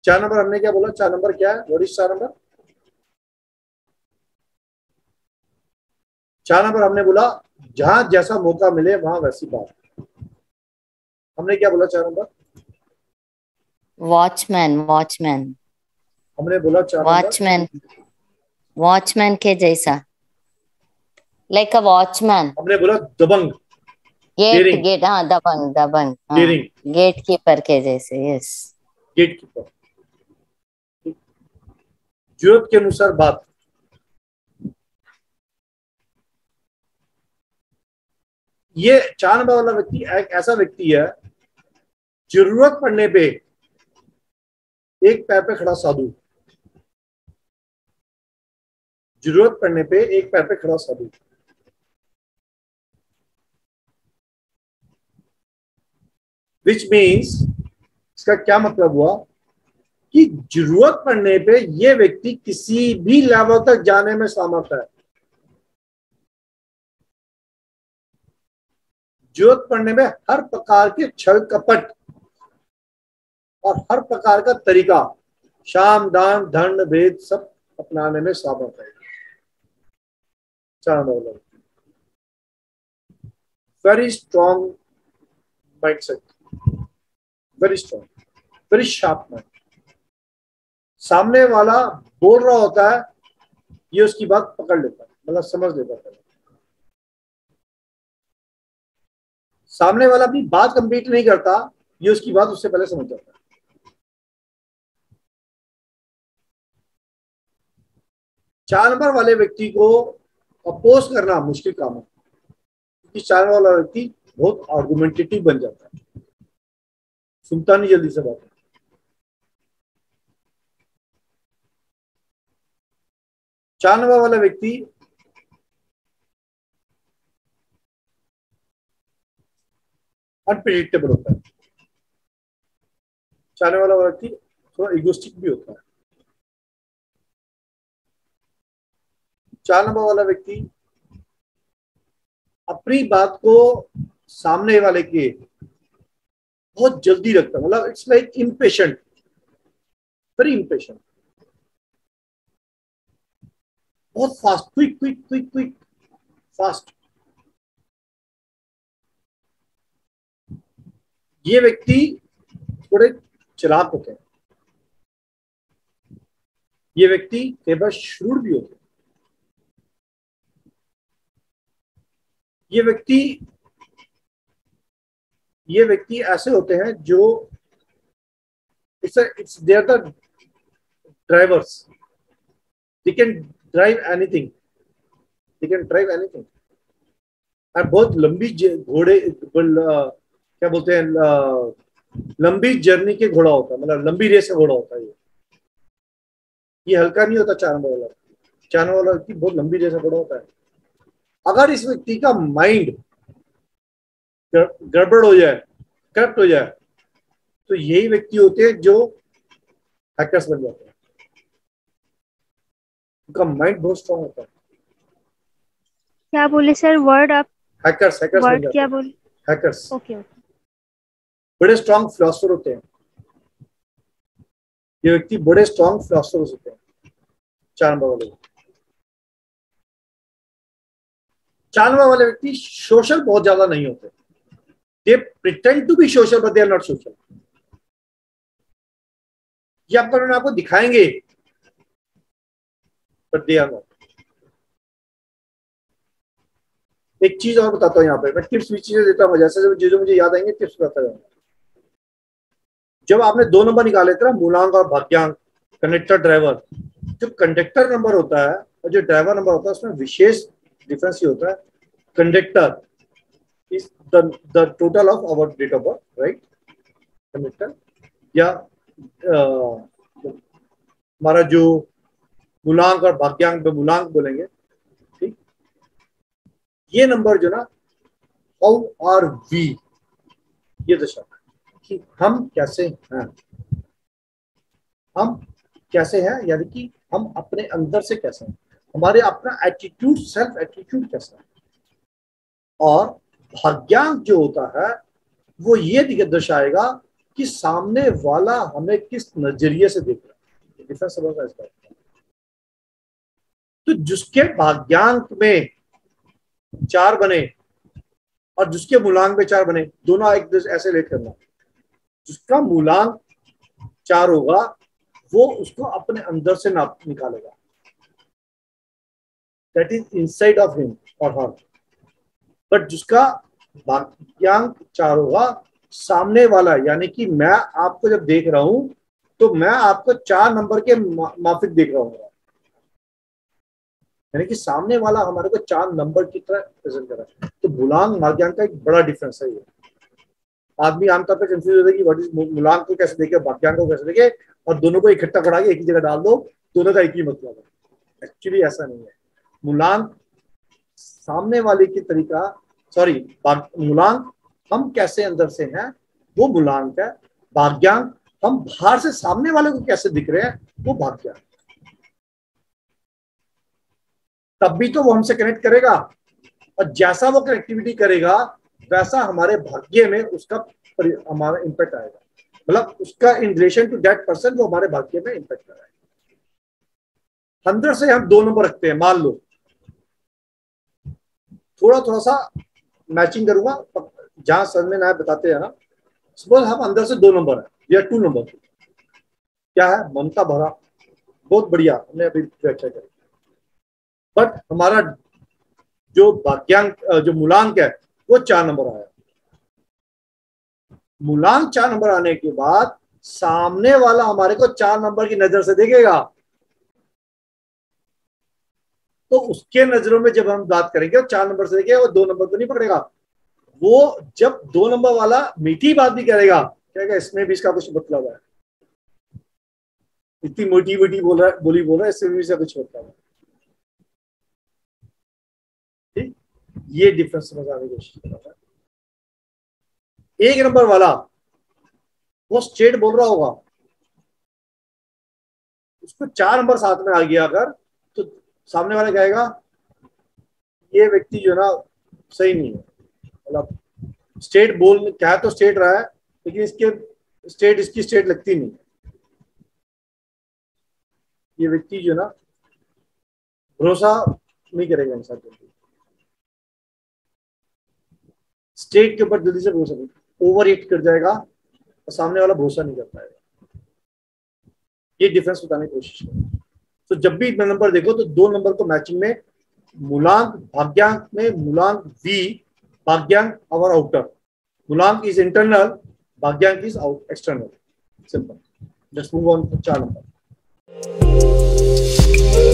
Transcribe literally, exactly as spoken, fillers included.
चार नंबर हमने क्या बोला? चार नंबर क्या है? व्हाट इज चार नंबर? चार नंबर हमने बोला जहां जैसा मौका मिले वहां वैसी बात। हमने क्या बोला चार नंबर? वॉचमैन वॉचमैन हमने बोला चार नंबर वॉचमैन वॉचमैन के जैसा, लाइक अ वॉचमैन। हमने बोला दबंग, गेट डेयरिंग, गेट, हाँ दबंग दबंग, हाँ। डेयरिंग, गेट कीपर के जैसे, यस। Gate keeper. जरूरत के अनुसार बात। ये चार नंबर वाला व्यक्ति एक ऐसा व्यक्ति है, जरूरत पड़ने पे एक पैर पे खड़ा साधु। जरूरत पड़ने पे एक पैर पे खड़ा साधु। विच मीन्स, इसका क्या मतलब हुआ कि जरूरत पड़ने पे ये व्यक्ति किसी भी लेवल तक जाने में समर्थ है। जरूरत पड़ने में हर प्रकार के छल कपट और हर प्रकार का तरीका, शाम दान दंड भेद सब अपनाने में समर्थ है। चार number, very strong mindset, very strong, very sharp mind. सामने वाला बोल रहा होता है, ये उसकी बात पकड़ लेता है, मतलब समझ लेता है। सामने वाला अपनी बात कंप्लीट नहीं करता, ये उसकी बात उससे पहले समझ जाता है। चार नंबर वाले व्यक्ति को अपोज करना मुश्किल काम है, क्योंकि चार नंबर वाला व्यक्ति बहुत आर्गुमेंटेटिव बन जाता है, सुनता नहीं जल्दी से बात। चार नंबर वाला व्यक्ति अनप्रिडिक्टेबल होता है। चार नंबर वाला व्यक्ति थोड़ा इगोस्टिक भी होता है। चार नंबर वाला व्यक्ति अपनी बात को सामने वाले के बहुत जल्दी रखता है, मतलब it's like impatient, very impatient, बहुत fast, quick quick quick quick fast. ये व्यक्ति थोड़े चालाक होते हैं। ये व्यक्ति कई बार श्रूड भी होते हैं। ये व्यक्ति ये व्यक्ति ऐसे होते हैं जो it's it's they are the drivers, they can drive anything, they can drive anything. और बहुत लंबी घोड़े, क्या बोलते हैं, लंबी जर्नी के घोड़ा होता है, मतलब लंबी रेस का घोड़ा होता है। ये ये हल्का नहीं होता। चार नंबर वाला चार नंबर वाला व्यक्ति बहुत लंबी रेस का घोड़ा होता है। अगर इस व्यक्ति का माइंड गड़बड़ हो जाए, करप्ट हो जाए, तो यही व्यक्ति होते हैं जो हैकर्स बन जाते हैं। उनका माइंड बहुत स्ट्रांग होता है। क्या बोले सर वर्ड आप? हैकर्स हैकर्स बन वर्ड जाते क्या हैं। बोले? Hackers okay okay. बड़े स्ट्रांग फिलोसोफर होते हैं। ये व्यक्ति बड़े स्ट्रांग फिलोसोफर होते हैं, चार नंबर वाले। चार नंबर वाले व्यक्ति सोशल बहुत ज्यादा नहीं होते। They pretend to be social but they are not social. ये आपको आपको दिखाएंगे बट दे आर नॉट। एक चीज और बताता हूँ यहाँ पे, मैं टिप्स भी चीजें देता हूँ, जैसे जैसे जो मुझे याद आएंगे टिप्स बताता जाऊंगा। जब आपने दो नंबर निकाले थे ना, मूलांक और भाग्यांक, कंडक्टर ड्राइवर, जो कंडक्टर नंबर होता है और जो ड्राइवर नंबर होता है उसमें विशेष डिफरेंस ये होता है। Conductor is the the total of our date of birth, right. Conductor या हमारा जो मूलांक और भाग्यांक में मूलांक बोलेंगे, ठीक। ये नंबर जो ना, हाउ आर वी, ये दशा कि हम कैसे हैं, हम कैसे हैं, यानी कि हम अपने अंदर से कैसे हैं, हमारे अपना एटीट्यूड, सेल्फ एटीट्यूड कैसा है। और भाग्यांक जो होता है वो ये दर्शाएगा कि सामने वाला हमें किस नजरिए से देख रहा है, डिफरेंस समझ रहा है इसका। तो जिसके भाग्यांक में चार बने और जिसके मूलांक में चार बने, दोनों एक ऐसे रिलेट करना। जिसका मूलांक चार होगा वो उसको अपने अंदर से नाप निकालेगा, that is inside of him और हर। बट जिसका भाग्यांक चार होगा, सामने वाला यानी कि मैं आपको जब देख रहा हूं तो मैं आपको चार नंबर के माफिक देख रहा हूँ, यानी कि सामने वाला हमारे को चार नंबर की तरह प्रेजेंट कर रहा है। तो मूलांक भाग्यांक का एक बड़ा डिफरेंस है। ये आदमी आमतौर पर कंफ्यूज होता है कि व्हाट इज मूलांक को कैसे देखे, भाग्यांक को कैसे देखे, और दोनों को इकट्ठा करा के एक ही जगह डाल दो, दोनों का एक ही मतलब है। एक्चुअली ऐसा नहीं है। मूलांक सामने वाले की तरीका, सॉरी मूलांक हम कैसे अंदर से हैं वो मूलांक है, भाग्यांक हम बाहर से सामने वाले को कैसे दिख रहे हैं वो भाग्यांक। तब भी तो वो हमसे कनेक्ट करेगा, और जैसा वो कनेक्टिविटी करेगा वैसा हमारे भाग्य में उसका हमारा इंपैक्ट आएगा, मतलब उसका in relation to that person वो हमारे भाग्य में इंपैक्ट करेगा। अंदर से हम दो नंबर रखते हैं, मान लो थोड़ा थोड़ा सा मैचिंग करूंगा जहां सर में ना बताते हैं ना। सपोज हम अंदर से दो नंबर है या टू नंबर, क्या है, ममता भरा, बहुत बढ़िया, हमने अभी व्याख्या करी। बट हमारा जो भाग्यांक जो मूलांक है वो चार नंबर आया। मूलांक चार नंबर आने के बाद सामने वाला हमारे को चार नंबर की नजर से देखेगा, तो उसके नजरों में जब हम बात करेंगे वो चार नंबर से देखेगा, वो दो नंबर तो नहीं पकड़ेगा। वो जब दो नंबर वाला मीठी बात भी करेगा, कहेगा इसमें भी इसका कुछ मतलब है, इतनी मोटी मोटी बोल रहा है, बोली बोल रहा है, इसमें भी इसका कुछ मतलब है। ठीक, ये डिफरेंस समझाने की कोशिश कर रहा है। एक नंबर वाला वो स्ट्रेट बोल रहा होगा, उसको चार नंबर साथ में आ गया अगर, तो सामने वाला कहेगा ये व्यक्ति जो ना सही नहीं है, मतलब स्टेट बोल क्या तो स्टेट रहा है लेकिन इसके स्टेट इसकी स्टेट लगती नहीं, ये व्यक्ति जो ना भरोसा नहीं करेगा इंसान जल्दी, स्टेट के ऊपर जल्दी से भरोसा नहीं, ओवर हिट कर जाएगा और सामने वाला भरोसा नहीं कर पाएगा। ये डिफरेंस बताने की कोशिश करें। तो जब भी नंबर देखो तो दो नंबर को मैचिंग में, मूलांक भाग्यांक में मूलांक वी, भाग्यांक अवर आउटर, मूलांक इज इंटरनल, भाग्यांक is out external. Simple. Let's move on to चार नंबर।